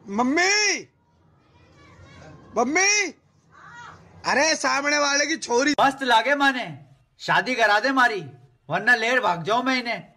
Mummy mummy, अरे सामने वाले की छोरी मस्त लागे माने, शादी करा दे मारी, वरना लेट भाग जाऊं मैं इन्हें।